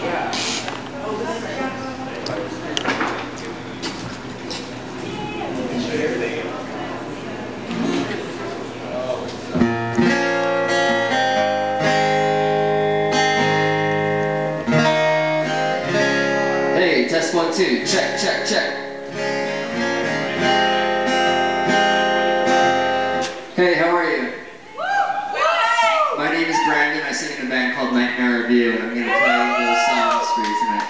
Hey, test 1, 2, check, check, check. Hey, how are you? My name is Brandon. I sing in a band called Nightmare Review, and I'm going to play those songs for you tonight.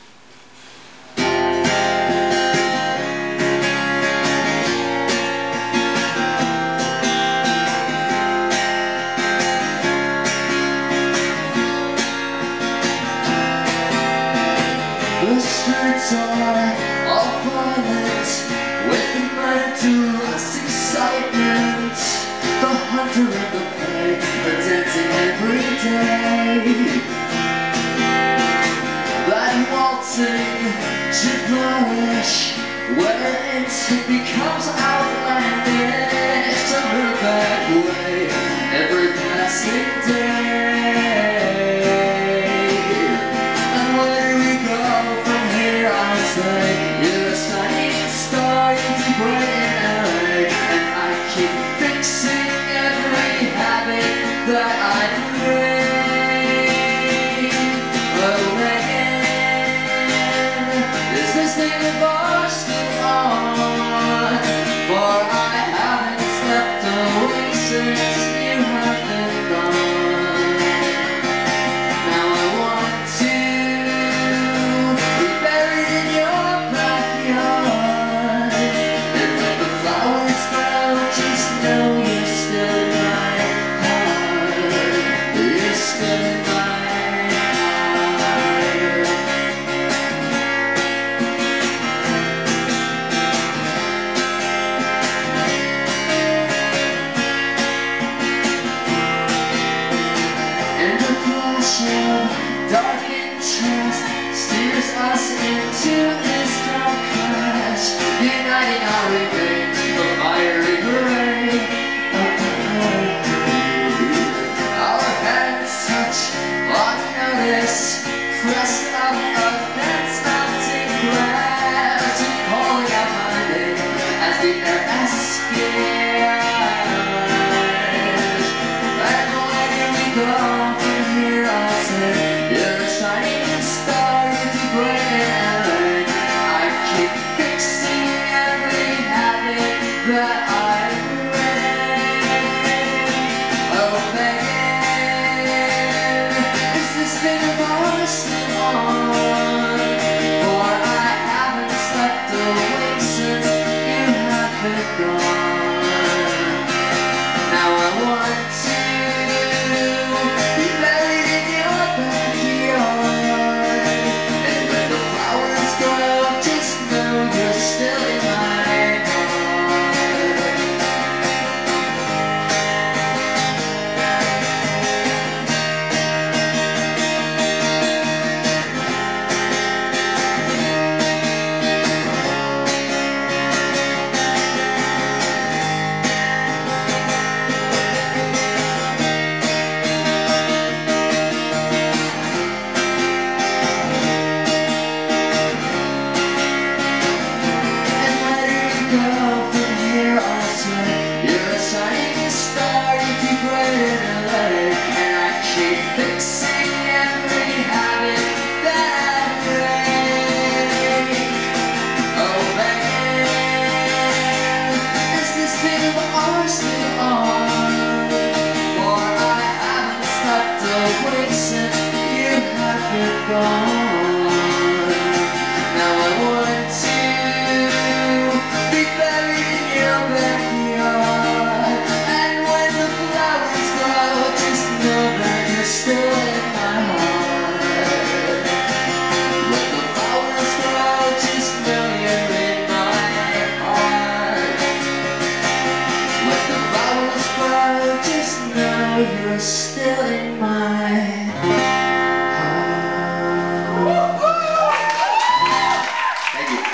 The streets are all violent, with the mind to lust excitement. The hunter and the prey are dancing every day. That waltzing gibberish, where instinct becomes outlandish. To move that way every passing day. You're a shining star into bright LA, and I keep fixing every habit that I break. Oh man, is this thing of ours still on? For I haven't slept awake since you have been gone. Now I want to dark interest steers us into this dark crash, uniting our remains, the fiery parade of the hurricane. Our hands touch on notice, pressed up against mounting grass, and calling out my name as the air escapes. And where do we go from here? I say, you're a shining star into bright LA. I keep fixing every habit that I break. Oh man, is this thing of ours still on? For I haven't slept awake since you have been gone. Now I want to be buried in your backyard, and when the flowers grow, just know you're still in my you're a shining star, you keep bright in LA, and I keep fixing every habit that I break. Oh man, is this thing of ours still on? For I haven't slept awake since you have been gone. Now I want to be buried in your backyard, and when the flowers grow, just know that you're still in my heart. When the flowers grow, just know you're in my heart. When the flowers grow, just know you're still in my heart. Thank you.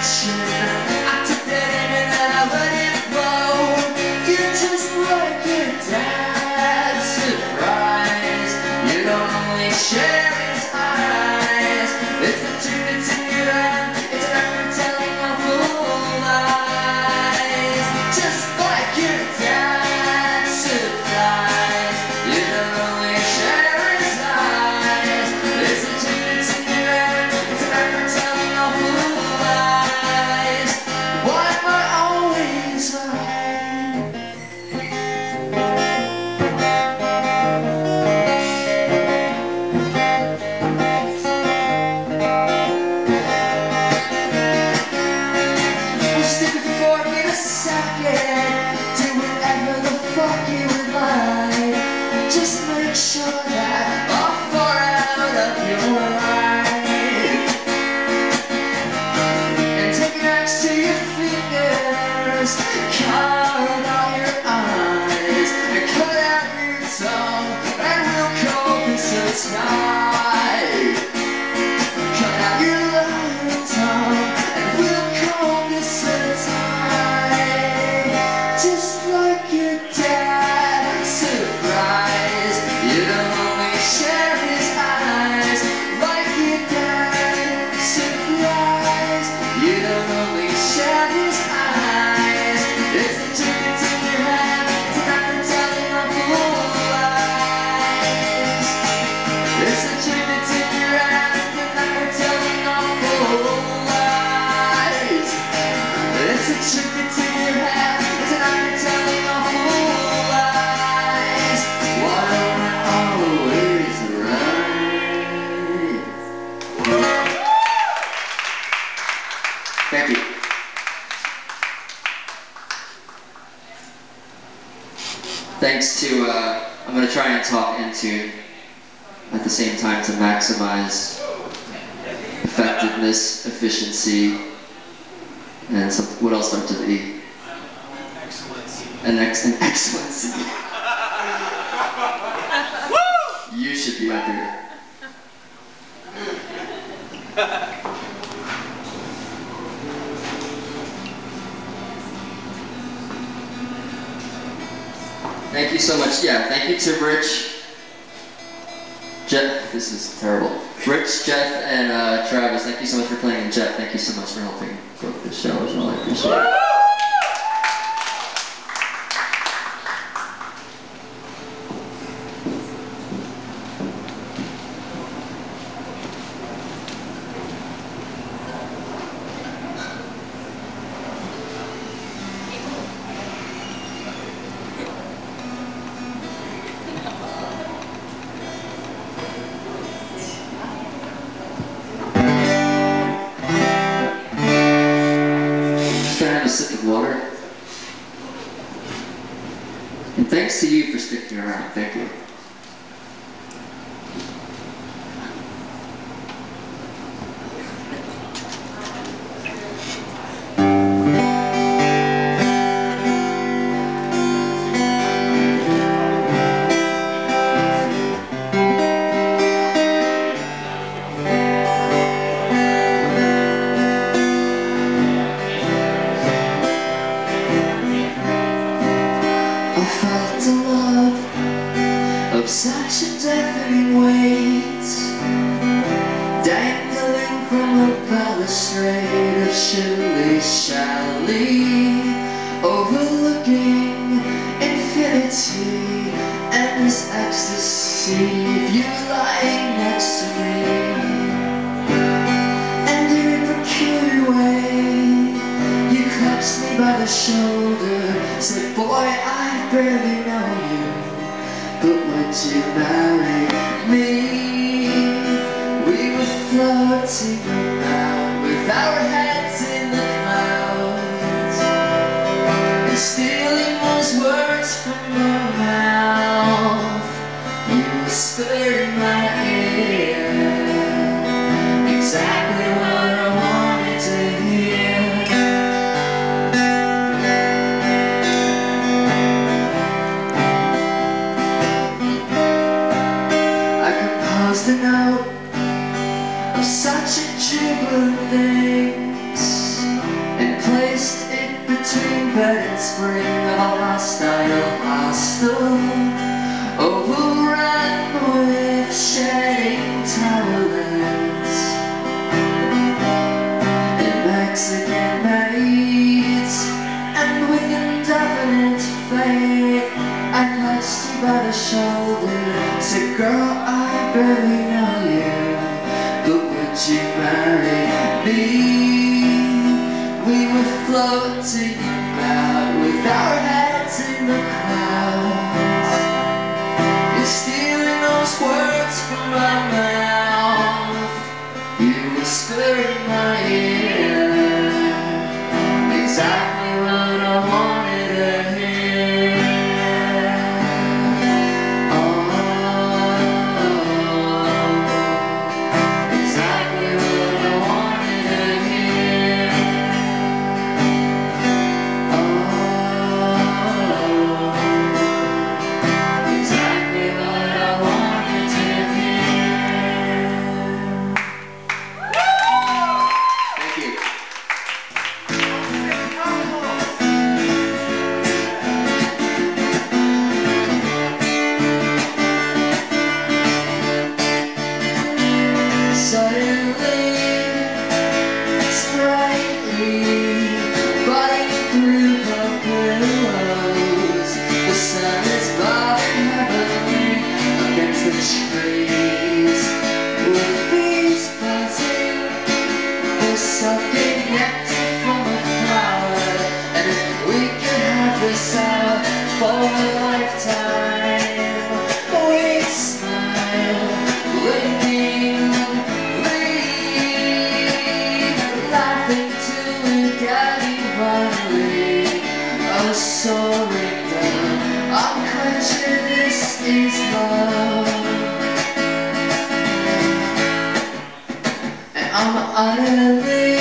attention. I took that in and then I let it flow. You're just like your dad's surprise. You don't only share his eyes. It's the truth that's in your head. It's an effort telling of full lies. Just like your dad's surprise. You don't only share his eyes. It's the truth that's in your head. It's an effort telling of full lies. Why am I always right? Do whatever the fuck you would like. Just make sure that I'm far out of your life. And take an axe to your fingers, carve out your eyes, and cut out your tongue, and we'll call this a tie. Cut out your lying tongue, and we'll call this a tie. Just like your dad's surprise. You don't only share his eyes. Like your dad's surprise. You don't only share his eyes. It's the truth that's in your head. It's an effort telling of full lies. It's the truth that's in your head. It's an effort telling of full lies. It's the truth that's in your head. It's an effort telling of full lies. Why am I always right? Thank you. Thanks to, I'm going to try and talk into at the same time to maximize effectiveness, efficiency, and some, what else starts with E? Excellency. And excellency. You should be up here. Thank you so much. Yeah, thank you to Rich, Jeff. This is terrible. Rich, Jeff, and Travis. Thank you so much for playing. And Jeff, thank you so much for helping book this show as well. I appreciate it. A sip of water. And thanks to you for sticking around. Thank you. I felt the love of such a deafening weight, dangling from a balustrade of shilly-shally, overlooking infinity, endless ecstasy of you lying next to me. And in a peculiar way, you clutched me by the shoulder, said, boy, I barely know you, but would you marry me? We were floating around with our heads in the clouds, and stealing those words from your mouth. You whispered in my ear exactly what I wanted to hear. The note of such a jubilant things, spring of a hostile hostel, overrun with shedding towelets and Mexican maids, and with indefinite fate I touched you by the shoulder, said, girl, I barely know you, but would you marry me? We were floating about with our heads in the clouds. You're stealing those words from my mouth. You whisper in my ear exactly what I wanted to hear. Oh, exactly what I wanted to hear. Exactly what I wanted to hear. Thank you. Suddenly, sprightly, biting through the pillows, the sun is bobbing heavily against the trees, with bees buzzing, they're sucking nectar from a flower, and if we could have this out for a lifetime, we'd smile, laughing till we're getting hungry. Oh, soaring down, I'm quite sure this is love, and I'm utterly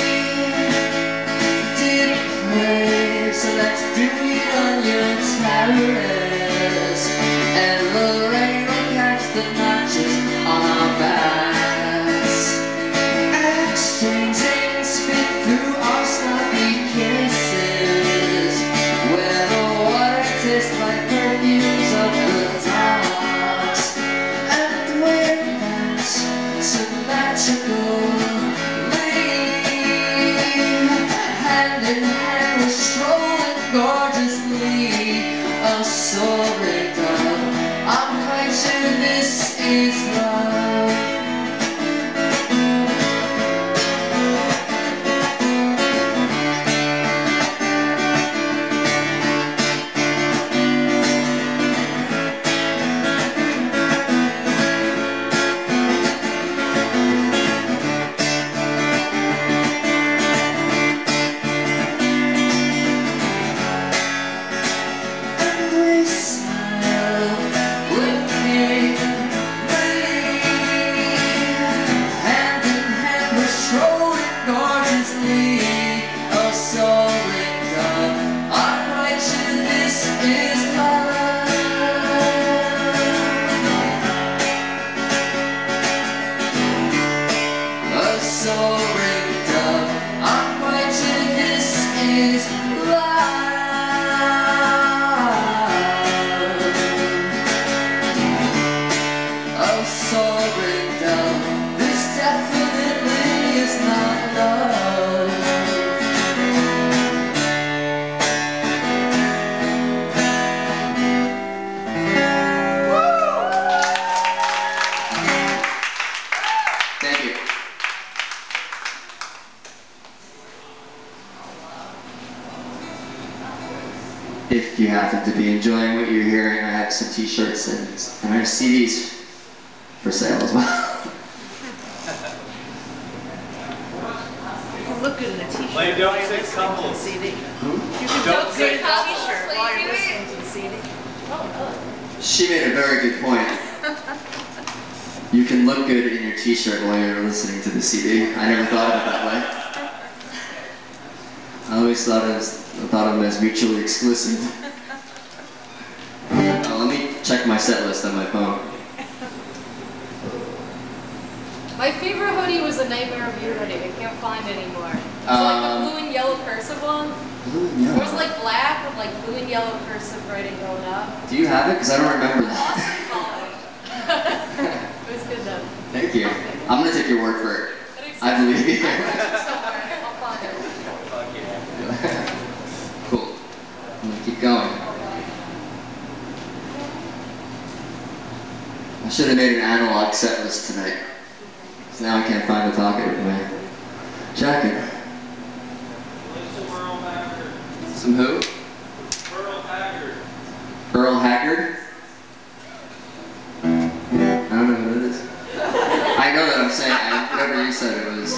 depraved. So let's do it on your terrace, and the rain will catch the notches on our backs, exchanging spit through our sloppy kisses, where the water tastes like perfumes of the docks, and we're meant to magically, hand in hand, we're strolling gorgeously, a soaring dove. I'm quite sure this is love. This definitely is not love. Thank you. If you happen to be enjoying what you're hearing, I have some t-shirts and I have CDs for sale as well. You can look good in a t-shirt Lay while down you're six listening to the couples. CD. Hmm? You can Don't look say good in a couples, t-shirt while you're please. listening to the CD. She made a very good point. You can look good in your t-shirt while you're listening to the CD. I never thought of it that way. I always thought of them as mutually exclusive. Let me check my set list on my phone. My favorite hoodie was a Nightmare of You hoodie. I can't find anymore. It's like the blue and yellow cursive one. Blue and It was yellow. like black with like blue and yellow cursive writing going up. Do you have it? Because I don't remember that. Awesome college. It was good though. Thank you. I'm gonna take your word for it. I believe you. I'll find it. Fuck yeah. Cool. I'm gonna keep going. I should have made an analog set list tonight. So now I can't find the pocket with my jacket. Earl Haggard. Some who? Earl Haggard. Earl Haggard? I don't know who it is. I know that I'm saying, whatever you said it was.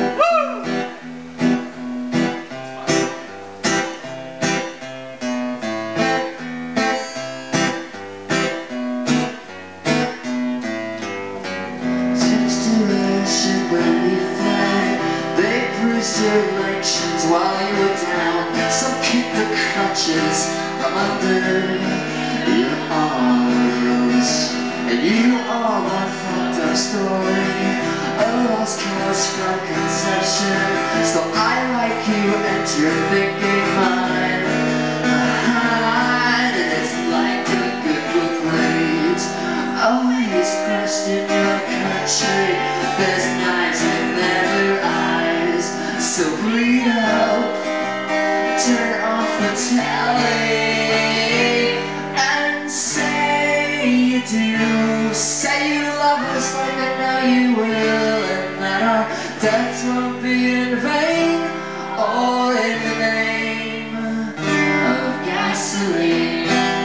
When we fly, they bruised your elections while you were down. Some kicked the crutches from under your arms. And you all that fucked up story, a lost cause from concession. So I like you and you're thinking mine. And it's like a good book reads, always question your country. There's knives in their eyes, so breathe out, turn off the telly, and say you do. Say you love us like I know you will, and that our deaths won't be in vain, all in the name of gasoline.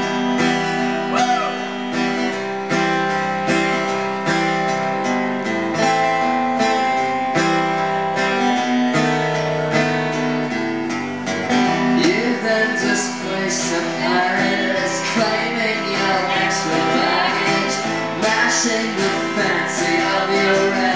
Displaced the pirates, claiming your extra baggage, mashing the fancy of your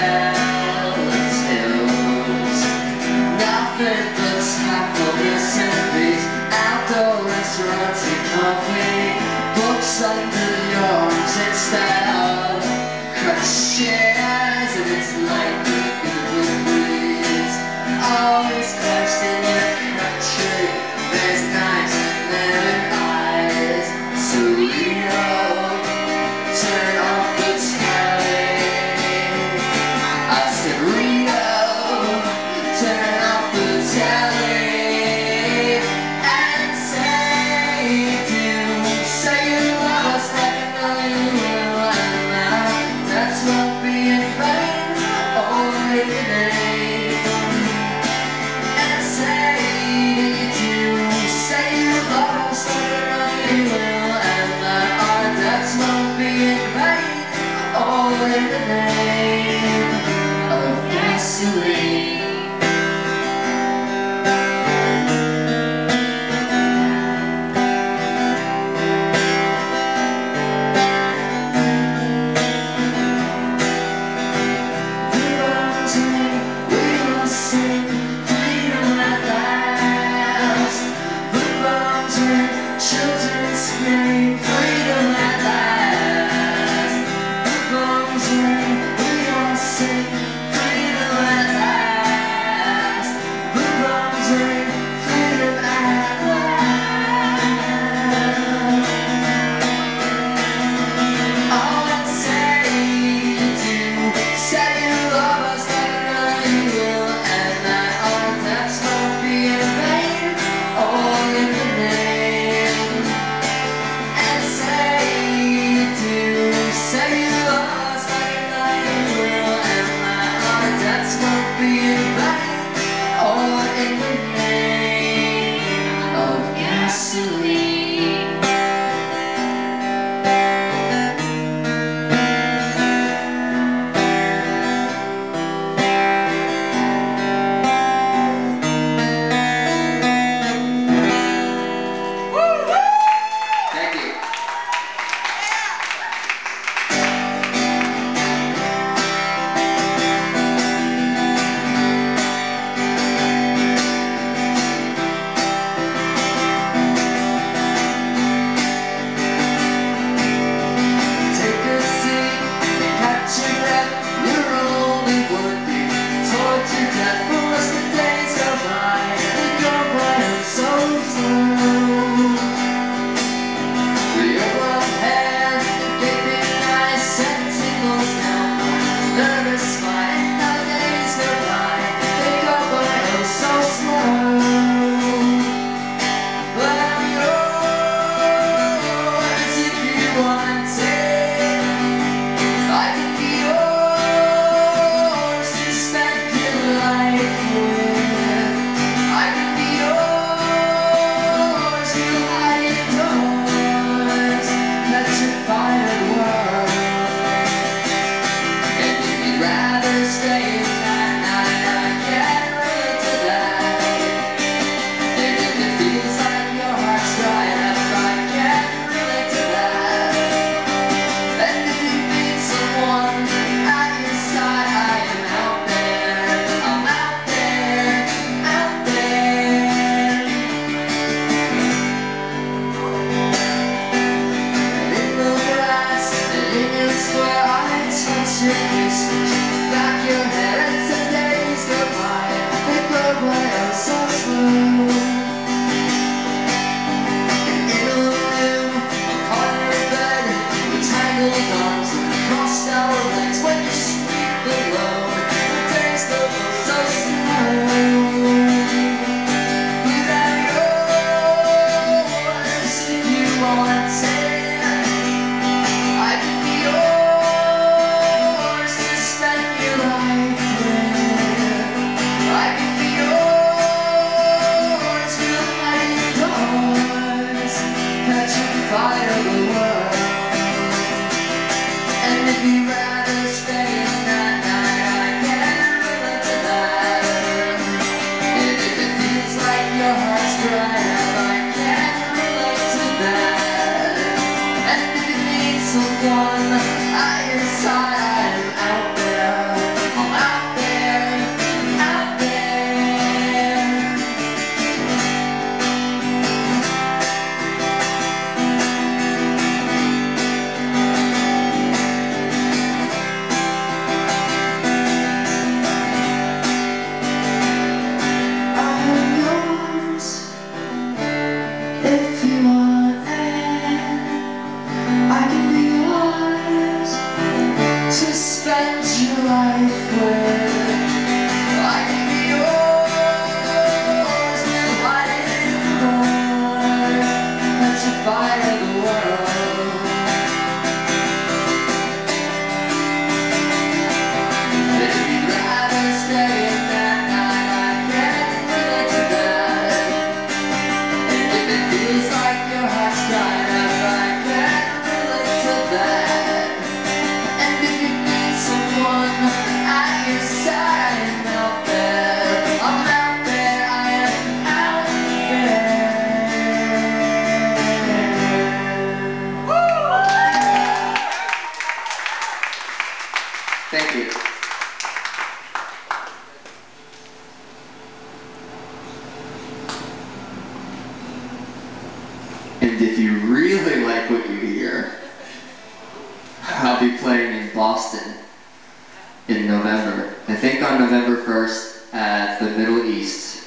if you really like what you hear, I'll be playing in Boston in November. I think on November 1st at the Middle East.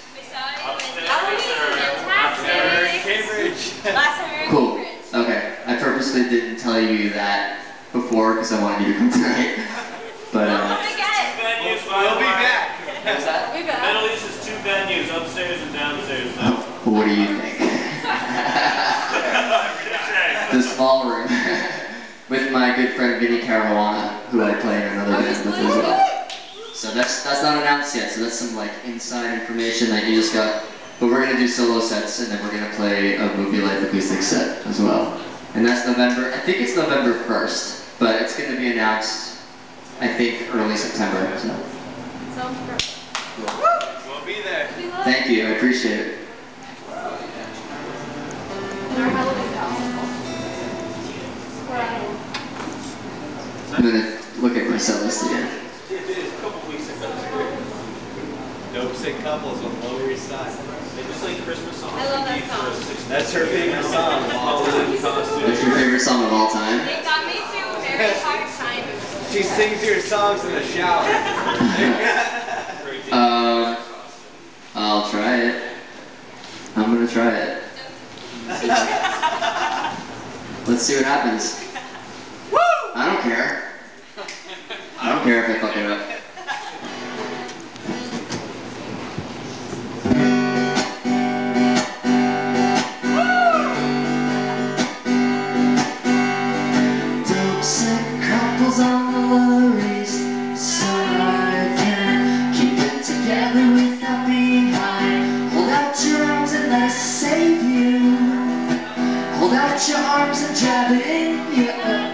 Cool. Okay. I purposely didn't tell you that before because I wanted you to come tonight. But We'll be back. What's that? We got Middle East is 2 venues, upstairs and downstairs now. What do you think? The small room. With my good friend Vinny Caruana, who I play in another band with as well. So that's not announced yet, so that's some like inside information that you just got. But we're gonna do solo sets and then we're gonna play a Movie Life acoustic set as well. And that's November, I think it's November 1st, but it's gonna be announced, I think, early September. So. Sounds perfect. We'll be there. Thank you, I appreciate it. And our Halloween costume. I'm gonna look at my set list again. It is a couple weeks ago. Dope Sick Couples on the Lower East Side. They just like Christmas songs. I love that song. That's her favorite song of all time. What's your favorite song of all time? It got me to a very hard time. She sings your songs in the shower. I'll try it. I'm gonna try it. Let's see what happens. I don't care. I don't care if I fuck it up. Dope sick couples on the Lower East Side can keep it together without being high. Hold out your arms and let us save you. Hold out your arms and jab it in you.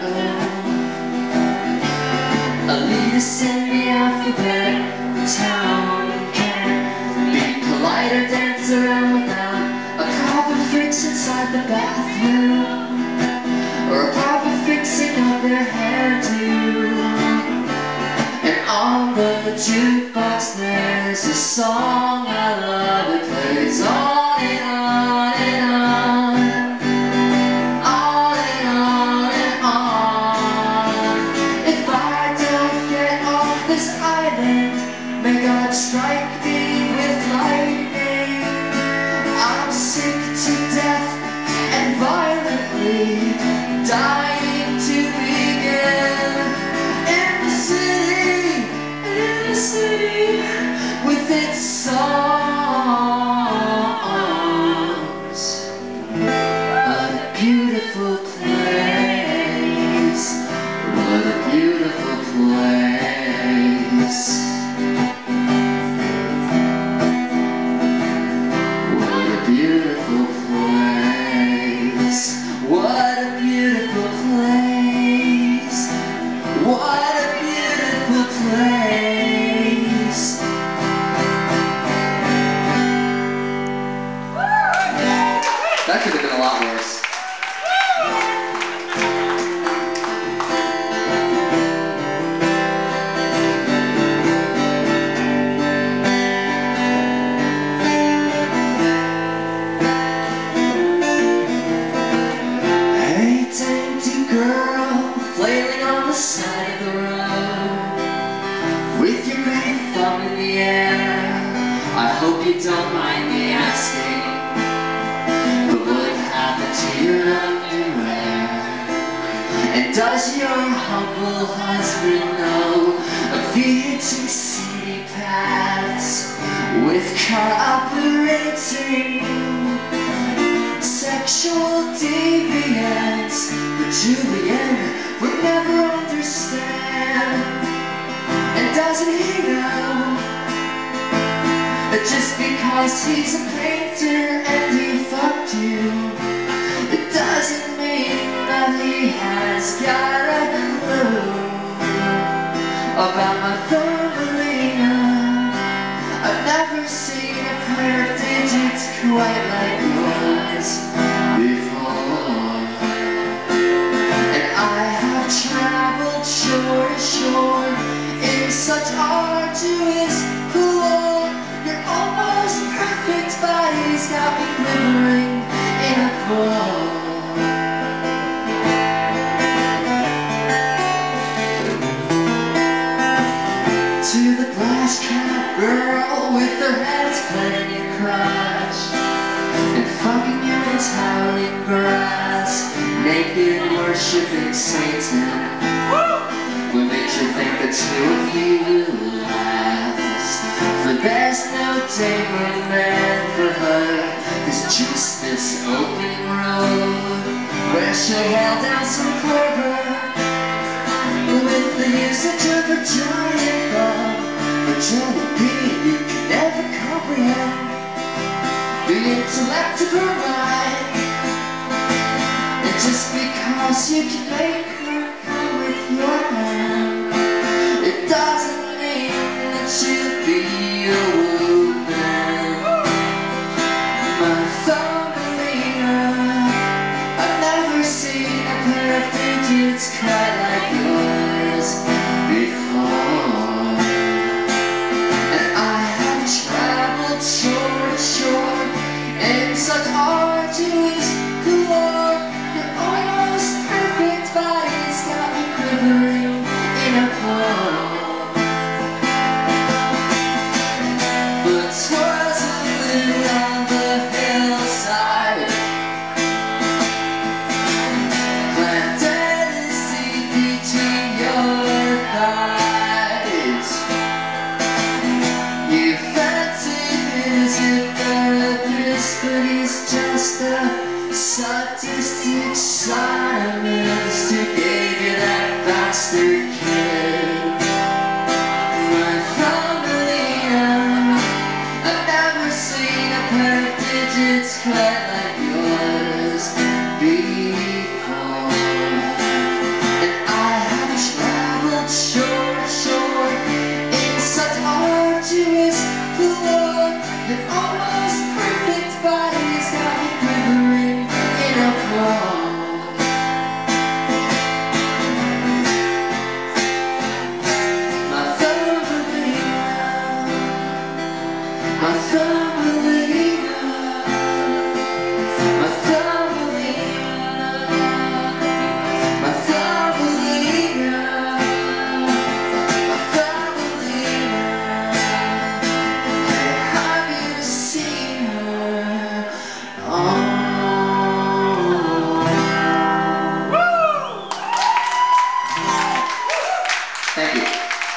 Lead us in the alphabet. The town can be polite or dance around without a copper fix inside the bathroom, or a copper fixing up their hairdo. And on the jukebox there's a song I love. It plays on and on and on. May God strike me with lightning. I'm sick to death and violently dying to begin. In the city, with its songs. What a beautiful place. What a beautiful place. That could have been a lot worse. Hey, dainty girl, flailing on the side of the road, with your great thumb in the air. I hope you don't mind me asking, to your underwear? And does your humble husband know of the itching city paths with car operating sexual deviance? But Julian would never understand. And doesn't he know that just because he's a painter and he fucked you, it doesn't mean that he has got a clue about my Thumbelina. I've never seen a pair of digits quite like yours before. And I have traveled shore to shore in such arduous pull. Your almost perfect body's got me glimmering in a bowl. arguments, howling grass, naked worshiping Satan. What makes you think the two of you will last? For there's no tamer man for her. There's just this open road where she'll haul down some clover with the usage of a giant bomb, a giant being you can never comprehend. The intellect of her mind, and just because you can make her come with your hand, it doesn't mean that you'll be a woman. My Thumbelina, I've never seen a pair of digits cut like yours before. And I have traveled shore to shore in such arduous galore. Your almost perfect body's got me quivering in a pole. But 'twas a blue on the hillside, planted a seed between your thighs. You fancied his therapist, but he's just a sadistic Simon's who gave you that bastard kid. My Thumbelina, I've never seen a pair of digits quite like yours before. And I have traveled shore to shore in such arduous galore. An almost perfect body's got me quivering in a pole. My Thumbelina, my Thumbelina, my Thumbelina, my Thumbelina, my Thumbelina. Hey, have you seen her? Oh. Thank you.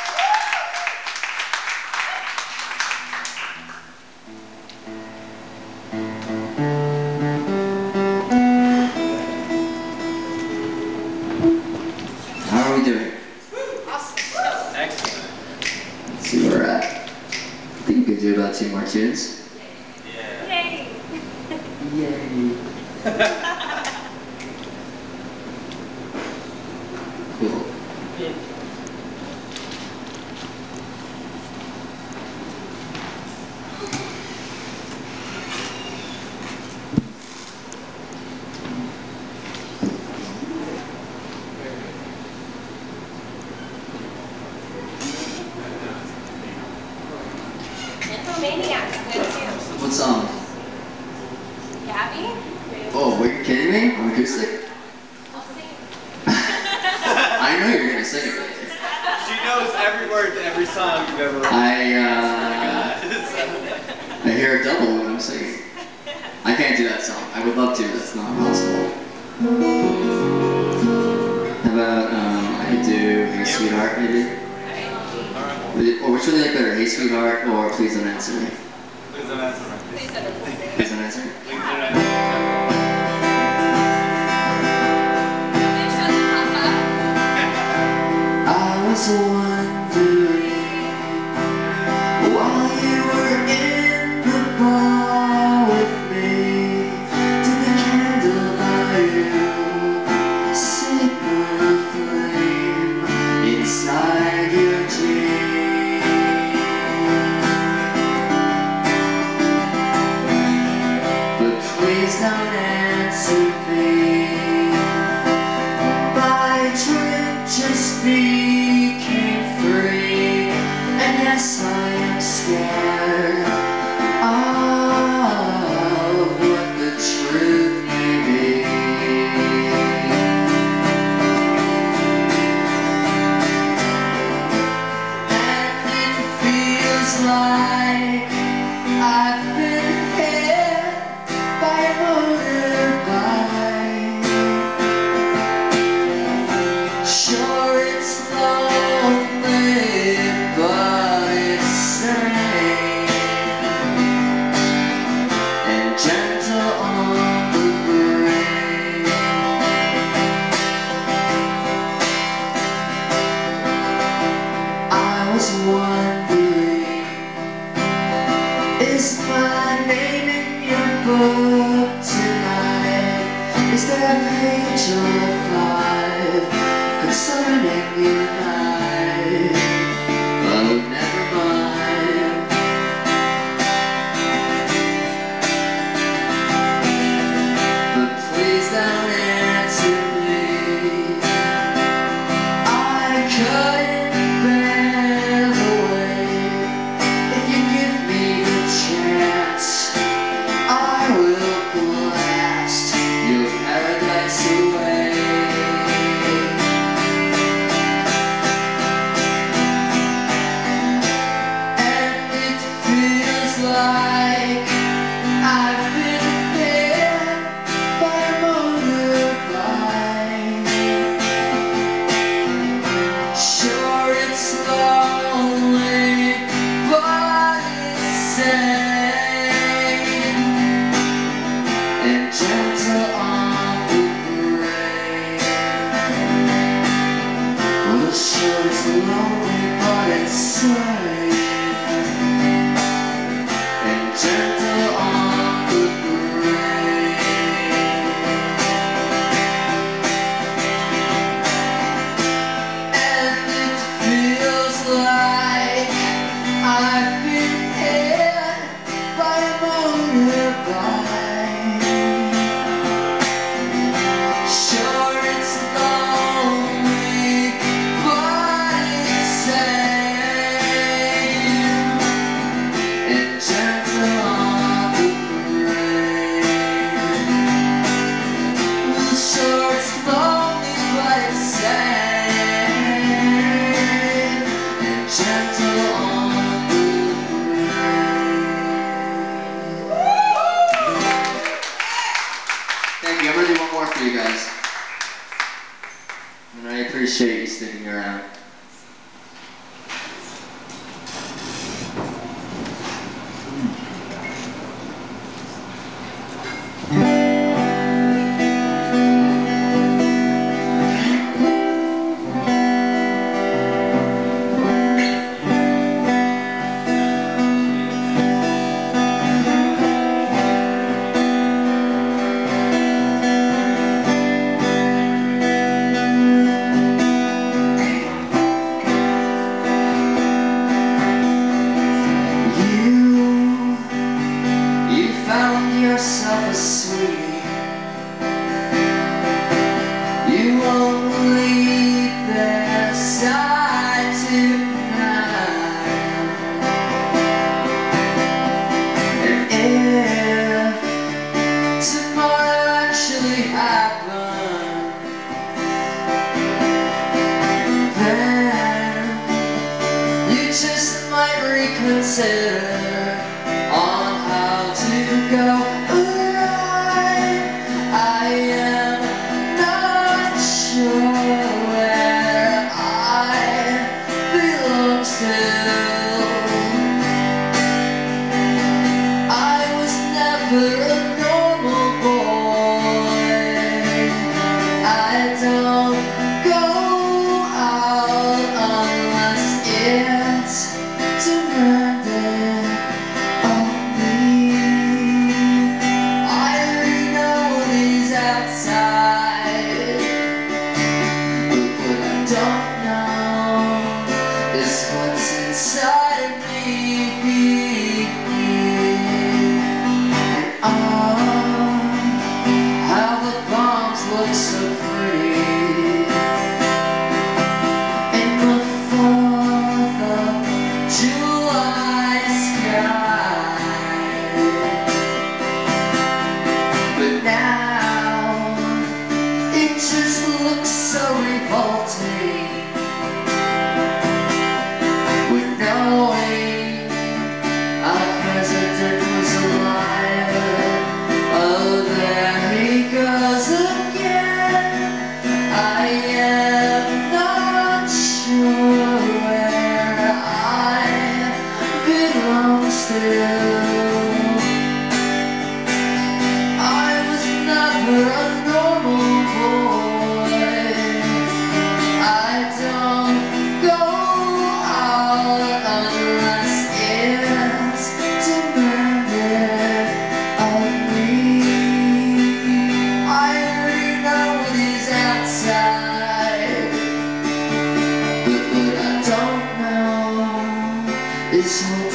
How are we doing? Excellent. Let's see where we're at. I think we could do about 2 more tunes. Yeah. Yay! Yay. Cool. Nymphomaniac's good too. What song? Gabby? Oh, were you kidding me? On acoustic? I'll sing. I know you're gonna sing it. She knows every word to every song you've ever written. I hear a double when I'm singing. I can't do that song. I would love to, that's not possible. How about, I could do Hey Sweetheart, maybe? Or which one do you like better, Hey Sweetheart or Please Don't Answer Me? Please don't answer me. Please don't answer. Please Don't Answer Me? Please don't answer me. They shut the pop up. I was wondering while you were in the bar with me, did the candle light you signal a flame inside your dream? But please don't answer me. My trip just became free, and yes, I am scared of what the truth may be. And it feels like I've been hit by a and gentle on the brain. I was wondering, is my name in your book tonight? Is there a page or 5 concerning you and I? Oh, never mind. But please don't answer me. I couldn't bear the wait. If you give me the chance, I will blast your paradise away. And it feels like I've been hit by a motorbike. Sure, it's lonely, but it's sane and gentle on the brain. Well, sure, it's lonely, but it's sane and gentle on the brain. And it feels like I've been hit by a motorbike. Sure, it's lonely, but it's sane and gentle on the brain. Well, sure, it's lonely, but it's sane and gentle on the brain. Thank you. I'm gonna do one more for you guys. And I appreciate you sticking around. You found yourself a sweetie. You won't leave their side tonight. And if tomorrow actually happened, then you just might reconsider on how to go right.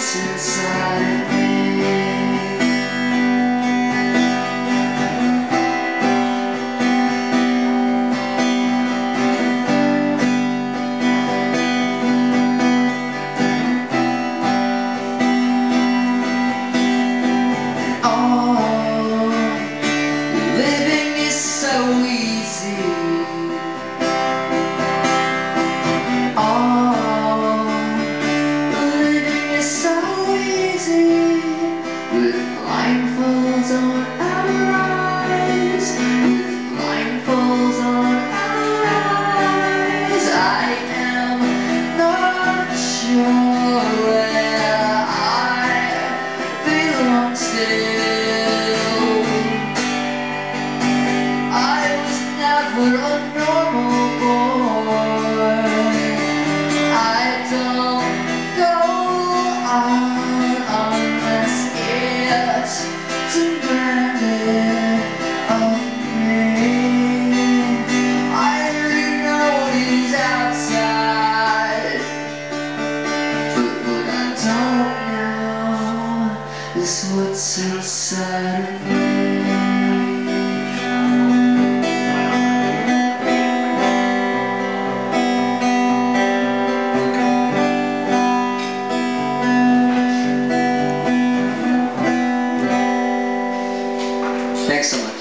what's inside of me. Living is so easy. Oh, living is so easy. With blindfolds on our eyes, with blindfolds on our eyes. I am not sure where I belong still. Never a normal boy. I don't go on unless it's demanded of me. I already know what is outside, but what I don't know is what's inside of me. Thanks so much.